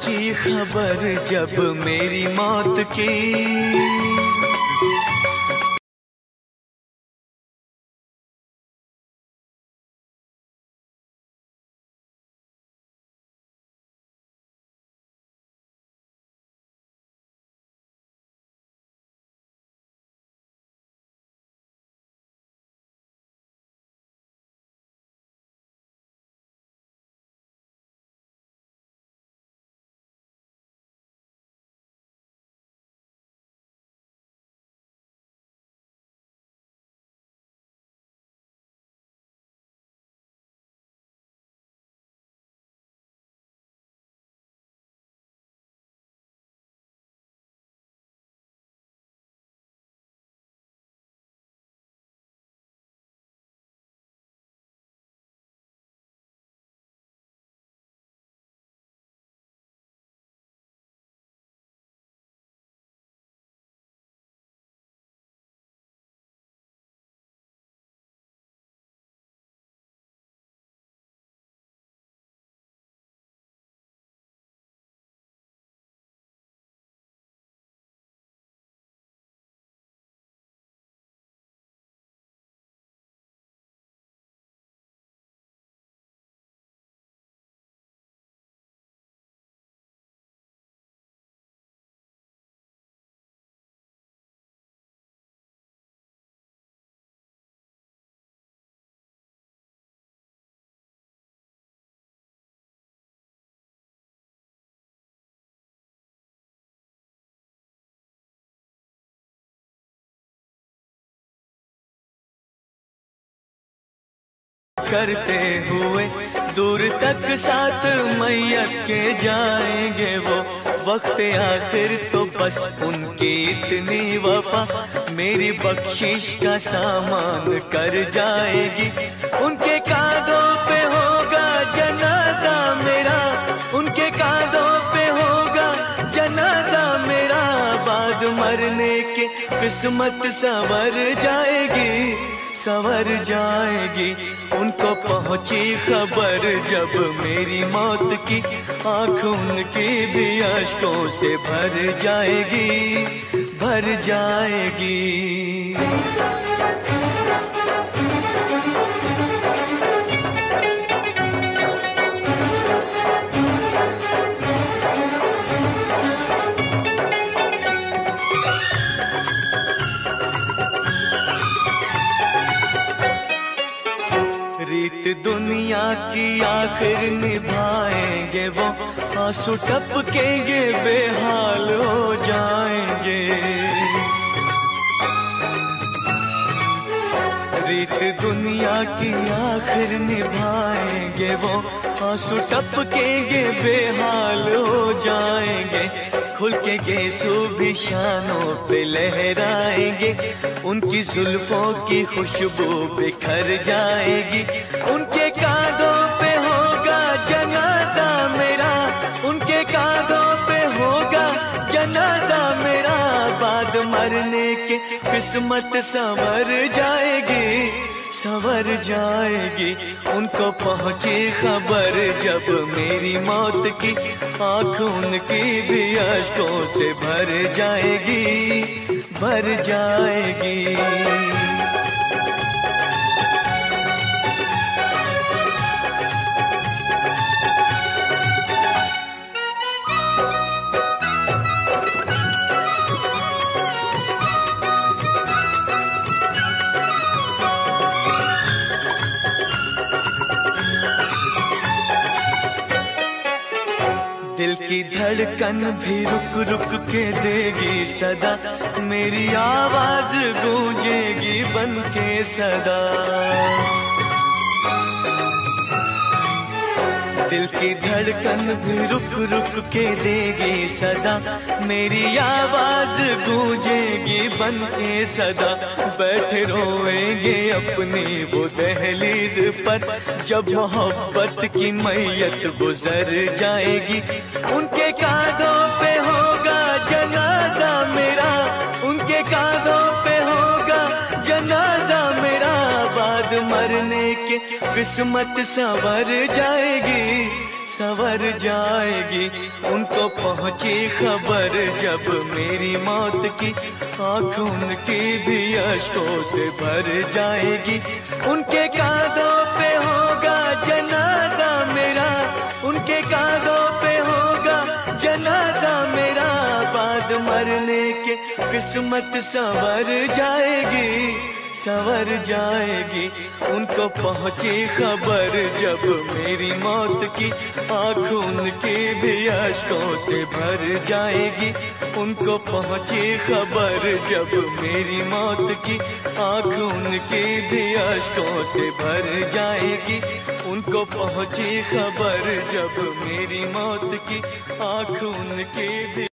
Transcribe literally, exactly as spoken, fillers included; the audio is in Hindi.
पहुंची खबर जब मेरी मौत की, करते हुए दूर तक साथ मैयत के जाएंगे वो, वक्त आखिर तो बस उनकी इतनी वफा मेरी बख्शिश का सामान कर जाएगी। उनके कांधों पे होगा जनाजा मेरा, उनके कांधों पे होगा जनाजा मेरा, बाद मरने के किस्मत संवर जाएगी, संवर जाएगी। उनको पहुंची खबर जब मेरी मौत की, आँख उनकी भी अश्कों से भर जाएगी, भर जाएगी। रीत दुनिया की आखिर निभाएंगे वो, आंसू टपकेंगे बेहाल हो जाएंगे। रीत दुनिया की आखिर निभाएंगे वो, आंसू टपकेंगे बेहाल हो जाएंगे। खुल के गेसू भी शानों पे लहराएंगे, उनकी जुल्फों की खुशबू बिखर जाएगी। उनके कांधों पे होगा जनाजा मेरा, उनके कांधों पे होगा जनाजा मेरा, बाद मरने के किस्मत संवर जाएगी, संवर जाएगी। उनको पहुंची खबर जब मेरी मौत की, आँख उनकी भी अश्कों से भर जाएगी, भर जाएगी। दिल की धड़कन भी रुक रुक के देगी सदा, मेरी आवाज गूंजेगी बन के सदा। दिल की धड़कन भी रुक रुक के देगी सदा, मेरी आवाज गूंजेगी बन के सदा। बैठे रोएंगे अपनी वो दहलीज पर, जब मोहब्बत की मैयत गुजर जाएगी। उनके कांधों पे होगा जनाजा मेरा, उनके कांधों पे होगा जनाजा मेरा, बाद मरने के किस्मत संवर जाएगी, संवर जाएगी। उनको पहुंची खबर जब मेरी मौत की, आँख उनकी भी अश्कों से भर जाएगी। उनके कांधों पे होगा जनाजा मेरा, उनके कांधों पे होगा जनाजा मेरा। बाद मरने के किस्मत संवर जाएगी, संवर जाएगी। उनको पहुंची खबर जब मेरी मौत की, आँख उनकी भी अश्कों से भर जाएगी। उनको पहुंची खबर जब मेरी मौत की, आँख उनकी भी अश्कों से भर जाएगी। उनको पहुंची खबर जब मेरी मौत की, आँख उनकी भी